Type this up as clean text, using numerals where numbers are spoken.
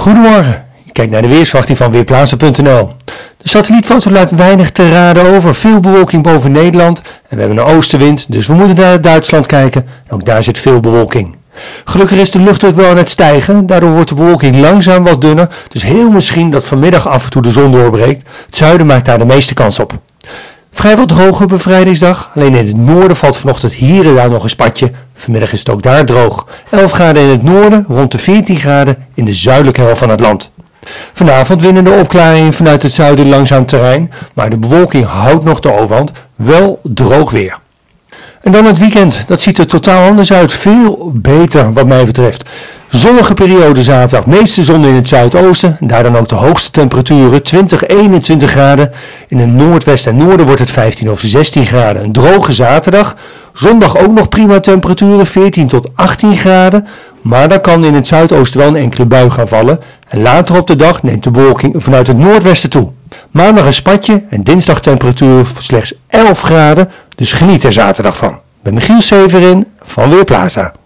Goedemorgen, je kijkt naar de weersverwachting van Weerplaza.nl. De satellietfoto laat weinig te raden over, veel bewolking boven Nederland en we hebben een oostenwind, dus we moeten naar Duitsland kijken en ook daar zit veel bewolking. Gelukkig is de luchtdruk wel aan het stijgen, daardoor wordt de bewolking langzaam wat dunner, dus heel misschien dat vanmiddag af en toe de zon doorbreekt. Het zuiden maakt daar de meeste kans op. Vrijwel droog op bevrijdingsdag, alleen in het noorden valt vanochtend hier en daar nog een spatje. Vanmiddag is het ook daar droog. 11 graden in het noorden, rond de 14 graden in de zuidelijke helft van het land. Vanavond winnen de opklaringen vanuit het zuiden langzaam terrein, maar de bewolking houdt nog de overhand, wel droog weer. En dan het weekend, dat ziet er totaal anders uit, veel beter wat mij betreft. Zonnige periode zaterdag, meeste zon in het zuidoosten, daar dan ook de hoogste temperaturen, 20-21 graden. In het noordwesten en noorden wordt het 15 of 16 graden. Een droge zaterdag, zondag ook nog prima temperaturen, 14 tot 18 graden. Maar dan kan in het zuidoosten wel een enkele bui gaan vallen. En later op de dag neemt de bewolking vanuit het noordwesten toe. Maandag een spatje en dinsdag temperatuur slechts 11 graden, dus geniet er zaterdag van. Ik ben Michiel Severin van Weerplaza.